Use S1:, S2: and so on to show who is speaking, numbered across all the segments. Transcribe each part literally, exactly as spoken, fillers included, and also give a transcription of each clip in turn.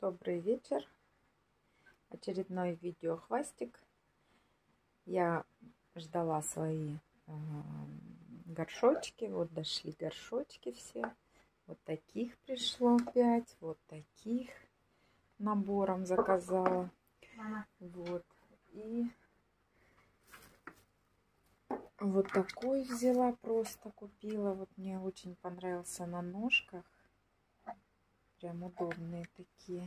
S1: Добрый вечер. Очередной видео хвастик. Я ждала свои э, горшочки. Вот дошли горшочки все. Вот таких пришло пять. Вот таких набором заказала. Вот. И вот такой взяла, просто купила. Вот мне очень понравился на ножках. Прям удобные такие.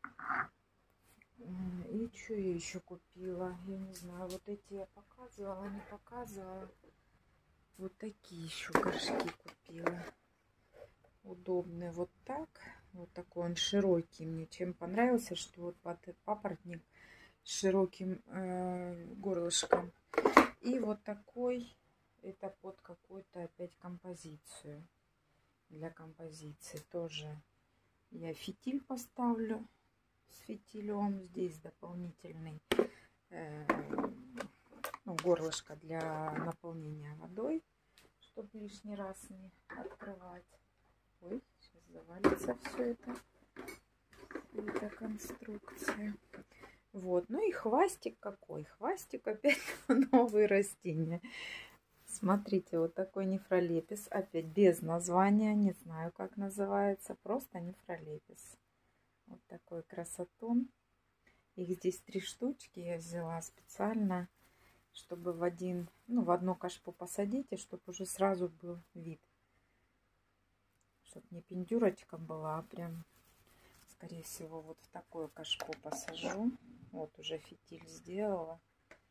S1: И что я еще купила? Я не знаю, вот эти я показывала, не показывала. Вот такие еще горшки купила. Удобные вот так. Вот такой он широкий. Мне чем понравился, что вот папоротник с широким э, горлышком. И вот такой, это под какую-то опять композицию. Для композиции тоже я фитиль поставлю. С фитилем. Здесь дополнительный э, ну, горлышко для наполнения водой, чтобы лишний раз не открывать. Ой, сейчас завалится все это. Эта конструкция. Вот. Ну и хвастик какой. Хвастик опять новые растения. Смотрите, вот такой нефролепис. Опять без названия. Не знаю, как называется. Просто нефролепис. Вот такой красотун. Их здесь три штучки я взяла специально, чтобы в один, ну, в одно кашпо посадить, и чтобы уже сразу был вид. Чтобы не пиндюрочка была, а прям, скорее всего, вот в такое кашпо посажу. Вот уже фитиль сделала.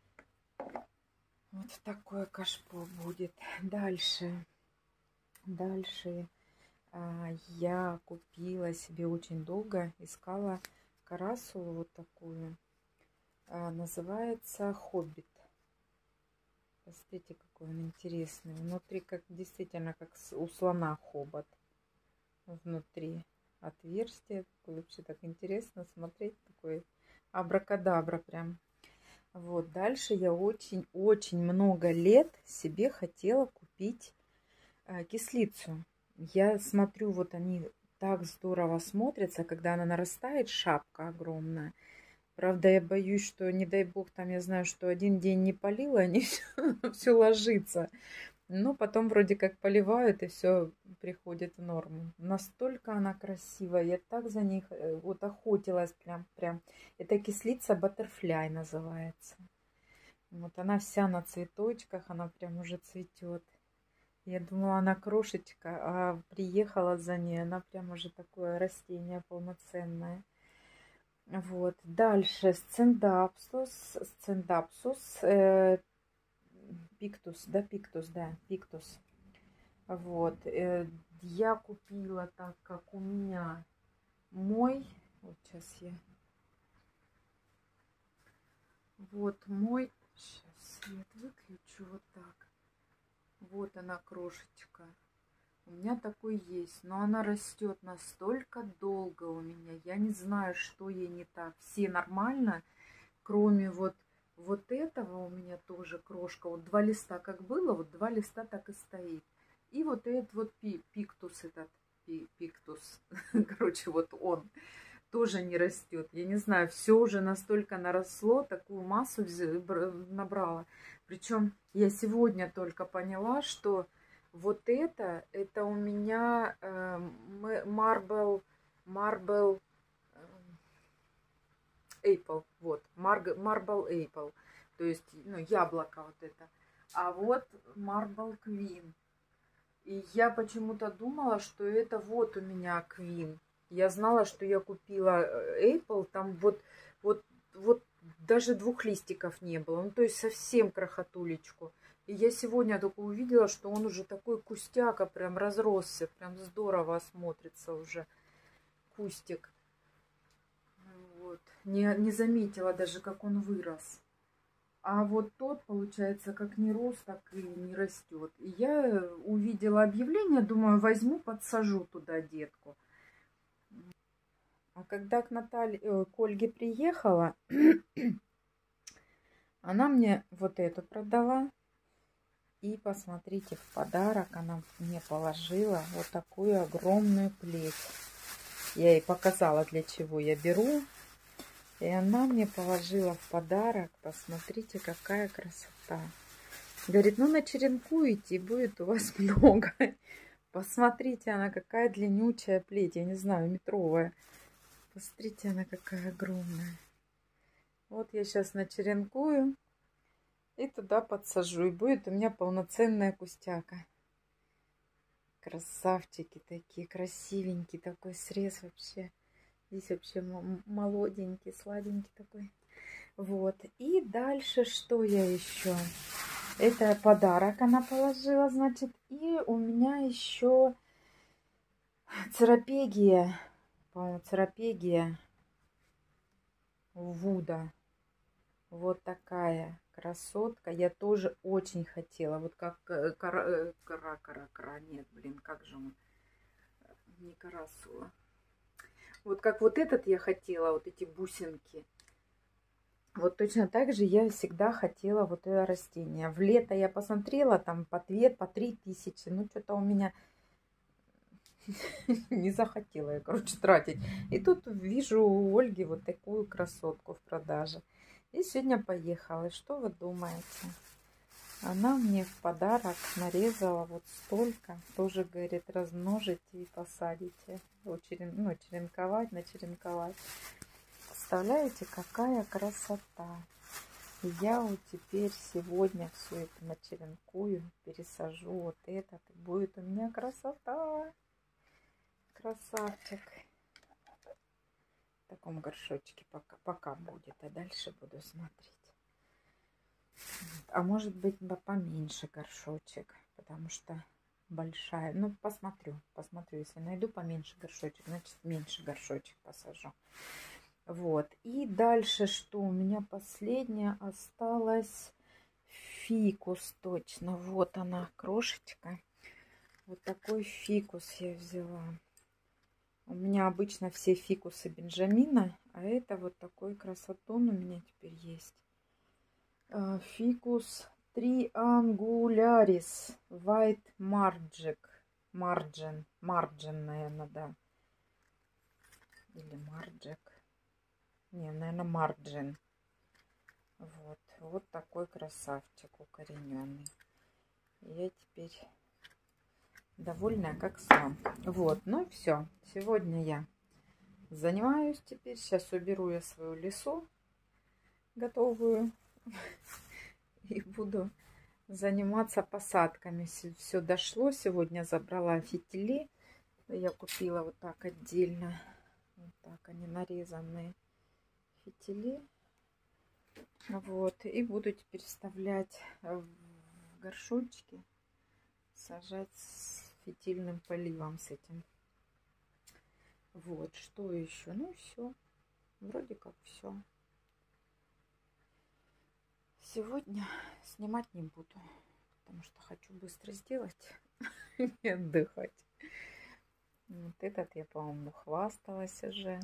S1: Вот в такое кашпо будет. Дальше. Дальше. Я купила себе очень долго, искала карасу вот такую. Называется Хоббит. Посмотрите, какой он интересный. Внутри как действительно как у слона хобот. Внутри отверстие. Вообще так интересно смотреть. Такой абракадабра прям. Вот. Дальше я очень-очень много лет себе хотела купить кислицу. Я смотрю, вот они так здорово смотрятся, когда она нарастает, шапка огромная. Правда, я боюсь, что, не дай бог, там я знаю, что один день не полила, они все, все ложится. Но потом вроде как поливают, и все приходит в норму. Настолько она красивая. Я так за ней вот охотилась прям. прям. Это кислица Butterfly называется. Вот она вся на цветочках, она прям уже цветет. Я думала, она крошечка, а приехала за ней, она прям уже такое растение полноценное. Вот. Дальше сцендапсус, сцендапсус, э, пиктус, да, пиктус, да, пиктус. Вот. Э, я купила, так как у меня мой, вот сейчас я, вот мой, сейчас свет выключу, вот так. Вот она, крошечка. У меня такой есть. Но она растет настолько долго у меня. Я не знаю, что ей не так. Все нормально. Кроме вот, вот этого у меня тоже крошка. Вот два листа как было, вот два листа так и стоит. И вот этот вот пиктус, этот пиктус. Короче, вот он тоже не растет. Я не знаю, все уже настолько наросло, такую массу набрала. Причем я сегодня только поняла, что вот это, это у меня э, Marble, Marble Apple, вот, Marble Apple, то есть, ну, яблоко вот это. А вот Marble Queen. И я почему-то думала, что это вот у меня Queen. Я знала, что я купила Apple, там вот, вот, вот даже двух листиков не было. Ну, то есть совсем крохотулечку. И я сегодня только увидела, что он уже такой кустяка, прям разросся. Прям здорово смотрится уже кустик. Вот. Не, не заметила даже, как он вырос. А вот тот, получается, как не рос, так и не растет. И я увидела объявление, думаю, возьму, подсажу туда детку. А когда к Наталье, к Ольге приехала, она мне вот эту продала. И посмотрите, в подарок она мне положила вот такую огромную плеть. Я ей показала, для чего я беру. И она мне положила в подарок. Посмотрите, какая красота. Говорит, ну начеренкуете, и будет у вас много. Посмотрите, она какая длиннючая плеть. Я не знаю, метровая. Посмотрите, она какая огромная. Вот я сейчас начеренкую. И туда подсажу. И будет у меня полноценная кустяка. Красавчики такие, красивенький такой срез вообще. Здесь вообще молоденький, сладенький такой. Вот. И дальше что я еще? Это подарок она положила, значит. И у меня еще церапегия. По-моему, церапегия Вуда. Вот такая красотка. Я тоже очень хотела. Вот как кара, кара, кара, кара. Нет, блин, как же он? Не карасула. Вот как вот этот я хотела, вот эти бусинки. Вот точно так же я всегда хотела вот это растение. В лето я посмотрела, там по две, по три тысячи. Ну, что-то у меня не захотела я, короче, тратить. И тут вижу у Ольги вот такую красотку в продаже. И сегодня поехала. И что вы думаете? Она мне в подарок нарезала вот столько. Тоже, говорит, размножите и посадите. Вот, черен... Ну, черенковать, начеренковать. Представляете, какая красота. И я вот теперь сегодня все это начеренкую, пересажу вот этот. И будет у меня красота. Красавчик. В таком горшочке пока, пока будет. А дальше буду смотреть. А может быть поменьше горшочек, потому что большая. Ну, посмотрю, посмотрю. Если найду поменьше горшочек, значит меньше горшочек посажу. Вот. И дальше что? У меня последняя осталась фикус точно. Вот она, крошечка. Вот такой фикус я взяла. У меня обычно все фикусы Бенджамина, а это вот такой красотон у меня теперь есть. Фикус триангулярис white margin, margin, margin, наверное, да. Или марджик. Не, наверное, марджин. Вот, вот такой красавчик укорененный. Я теперь довольная как слон. Вот, ну и все. Сегодня я занимаюсь теперь. Сейчас уберу я свою лесу готовую. И буду заниматься посадками. Все дошло. Сегодня забрала фитили. Я купила вот так отдельно. Вот так они нарезанные фитили. Вот. И буду теперь вставлять в горшочки. Сажать с фитильным поливом с этим. Вот. Что еще? Ну все. Вроде как все. Сегодня снимать не буду, потому что хочу быстро сделать и отдыхать. Вот этот я, по-моему, хвасталась уже.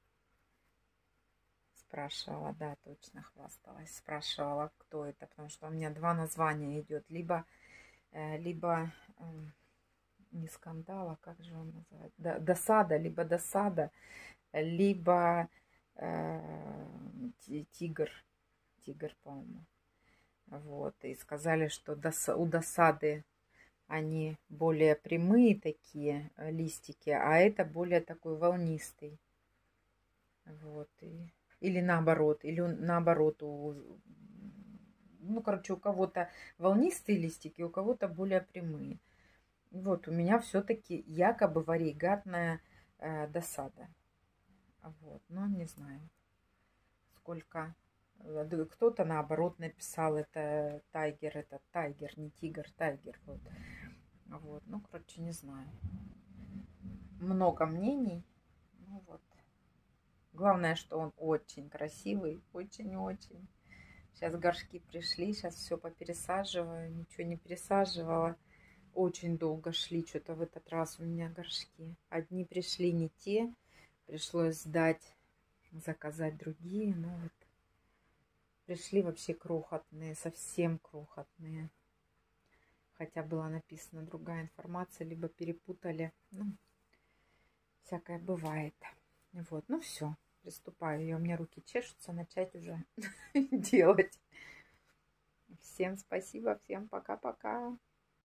S1: Спрашивала, да, точно хвасталась. Спрашивала, кто это, потому что у меня два названия идет. Либо, либо не скандал, а как же он называется? Досада, либо досада, либо э, тигр. Тигр, по-моему. Вот. И сказали, что у досады они более прямые такие листики, а это более такой волнистый. Вот. И, или наоборот. Или наоборот. У, ну, короче, у кого-то волнистые листики, у кого-то более прямые. Вот. У меня все-таки якобы варигатная э, досада. Вот. Но не знаю, сколько... Кто-то наоборот написал, это тайгер, это тайгер, не тигр, тайгер. Вот. Вот. Ну, короче, не знаю. Много мнений. Ну, вот. Главное, что он очень красивый. Очень-очень. Сейчас горшки пришли. Сейчас все попересаживаю. Ничего не пересаживала. Очень долго шли. Что-то в этот раз у меня горшки. Одни пришли не те. Пришлось сдать, заказать другие. Ну, вот. Пришли вообще крохотные, совсем крохотные. Хотя была написана другая информация, либо перепутали. Ну, всякое бывает. Вот, ну все, приступаю. Я, у меня руки чешутся, начать уже делать. Всем спасибо, всем пока-пока.